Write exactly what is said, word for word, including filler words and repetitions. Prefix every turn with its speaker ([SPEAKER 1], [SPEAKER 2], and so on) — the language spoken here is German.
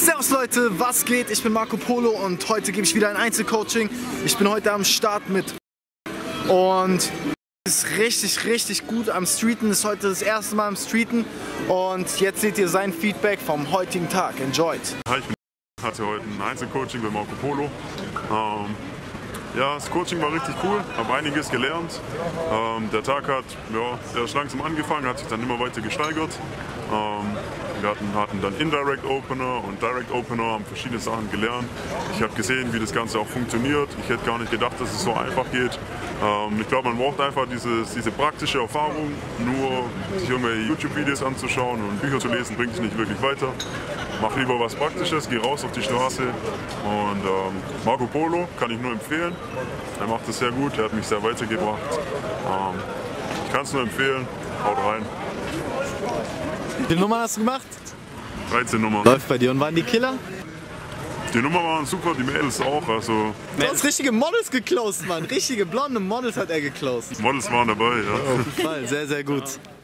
[SPEAKER 1] Servus Leute, was geht? Ich bin Marco Polo und heute gebe ich wieder ein Einzelcoaching. Ich bin heute am Start mit und ist richtig, richtig gut am Streeten. Ist heute das erste Mal am Streeten und jetzt seht ihr sein Feedback vom heutigen Tag. Enjoyed!
[SPEAKER 2] Hi, ich hatte heute ein Einzelcoaching bei Marco Polo. Ähm, ja, das Coaching war richtig cool, habe einiges gelernt. Ähm, der Tag hat ja, erst langsam angefangen, hat sich dann immer weiter gesteigert. Ähm, wir hatten, hatten dann Indirect Opener und Direct Opener, haben verschiedene Sachen gelernt. Ich habe gesehen, wie das Ganze auch funktioniert. Ich hätte gar nicht gedacht, dass es so einfach geht. Ähm, ich glaube, man braucht einfach dieses, diese praktische Erfahrung. Nur sich irgendwelche YouTube-Videos anzuschauen und Bücher zu lesen, bringt dich nicht wirklich weiter. Mach lieber was Praktisches, geh raus auf die Straße. Und ähm, Marco Polo kann ich nur empfehlen. Er macht das sehr gut, er hat mich sehr weitergebracht. Ähm, ich kann es nur empfehlen. Haut rein.
[SPEAKER 1] Wie viele Nummern hast du gemacht?
[SPEAKER 2] dreizehn Nummern.
[SPEAKER 1] Läuft bei dir. Und waren die Killer?
[SPEAKER 2] Die Nummern waren super, die Mädels auch. Also
[SPEAKER 1] Du hast richtige Models geclosed, Mann. Richtige blonde Models hat er geclosed.
[SPEAKER 2] Models waren dabei, ja.
[SPEAKER 1] Auf jeden Fall, sehr, sehr gut.